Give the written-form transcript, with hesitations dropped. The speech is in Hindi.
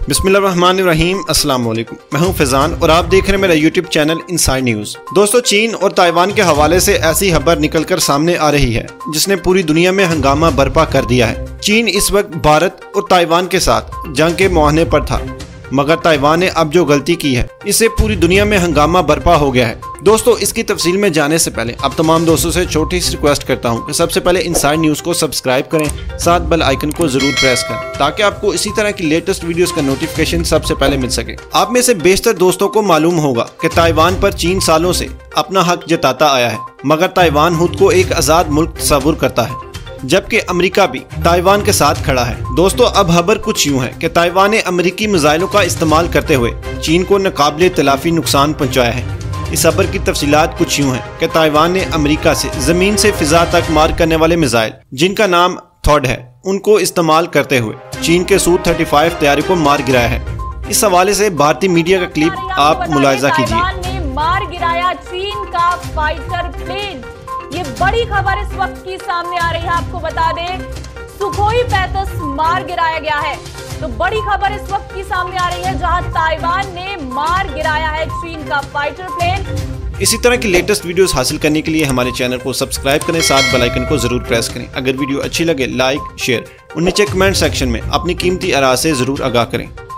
बिस्मिल्लाहिर्रहमानिर्रहीम, अस्सलाम वालेकुम। मैं हूं फैजान और आप देख रहे हैं मेरा यूट्यूब चैनल इनसाइड न्यूज़। दोस्तों, चीन और ताइवान के हवाले से ऐसी खबर निकलकर सामने आ रही है जिसने पूरी दुनिया में हंगामा बर्पा कर दिया है। चीन इस वक्त भारत और ताइवान के साथ जंग के मुहाने पर था, मगर ताइवान ने अब जो गलती की है इससे पूरी दुनिया में हंगामा बर्पा हो गया है। दोस्तों, इसकी तफसील में जाने से पहले अब तमाम दोस्तों से छोटी सी रिक्वेस्ट करता हूं कि सबसे पहले इनसाइड न्यूज़ को सब्सक्राइब करें, साथ बेल आइकन को जरूर प्रेस करें ताकि आपको इसी तरह की लेटेस्ट वीडियोस का नोटिफिकेशन सबसे पहले मिल सके। आप में से बेशतर दोस्तों को मालूम होगा कि ताइवान पर चीन सालों से अपना हक जताता आया है, मगर ताइवान खुद को एक आज़ाद मुल्क तस्वुर करता है, जबकि अमेरिका भी ताइवान के साथ खड़ा है। दोस्तों, अब खबर कुछ यूं है कि ताइवान ने अमेरिकी मिसाइलों का इस्तेमाल करते हुए चीन को नाकाबिले तलाफी नुकसान पहुंचाया है। इस खबर की तफसीलात कुछ यूं है कि ताइवान ने अमेरिका से जमीन से फिजा तक मार करने वाले मिसाइल जिनका नाम थॉड है, उनको इस्तेमाल करते हुए चीन के Su-35 तैयारी को मार गिराया है। इस हवाले से भारतीय मीडिया का क्लिप आप मुलाहिजा कीजिए। ताइवान ने मार गिराया चीन का फाइटर प्लेन। ये बड़ी खबर इस वक्त की सामने आ रही है। आपको बता दें, सुखोई 35 मार गिराया गया है। तो बड़ी खबर इस वक्त की सामने आ रही है जहां ताइवान ने मार गिराया है चीन का फाइटर प्लेन। इसी तरह की लेटेस्ट वीडियोस हासिल करने के लिए हमारे चैनल को सब्सक्राइब करें, साथ बेल आइकन को जरूर प्रेस करें। अगर वीडियो अच्छी लगे लाइक शेयर और नीचे कमेंट सेक्शन में अपनी कीमती आरा से जरूर आगाह करें।